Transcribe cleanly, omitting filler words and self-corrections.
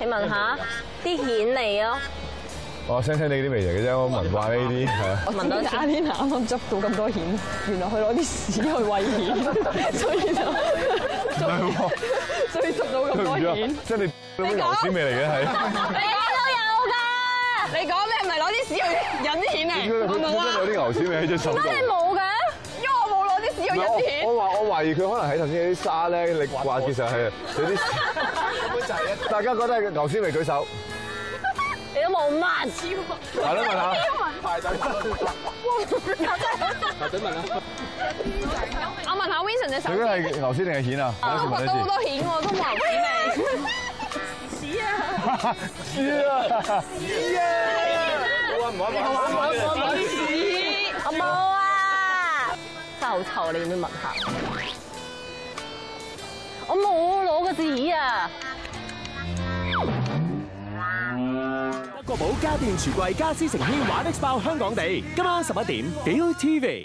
你聞下啲蜆味咯。 我聲稱你啲味嚟嘅啫，我聞慣呢啲係啊。 聞到阿 Lina 啱啱捉到咁多蜆，原來佢攞啲屎去餵蜆，所以就所以捉到咁多蜆。 即係你啲牛屎味嚟嘅係。 你都有㗎。 你講咩？唔係攞啲屎去引啲蜆嚟？ 佢我冇啊！ 有啲牛屎味喺隻手度。 乜你冇嘅？ 因為我冇攞啲屎去引啲蜆。 我懷疑佢可能喺頭先啲沙咧，你話其實係有啲。大家覺得係牛屎味舉手。 你都冇問。 係咯，問下。 排隊問啊！我問下 Vincent 隻手。 究竟係牛屎定係蜆啊？ 我覺得好多蜆喎，都冇牛屎味。屎啊！ 屎啊！唔好玩屎！我冇啊！真係好臭，你要唔要聞下？我冇攞個紙啊！ 德國寶家電櫥櫃家私城軒玩 X 爆香港地，今晚11點 ViuTV。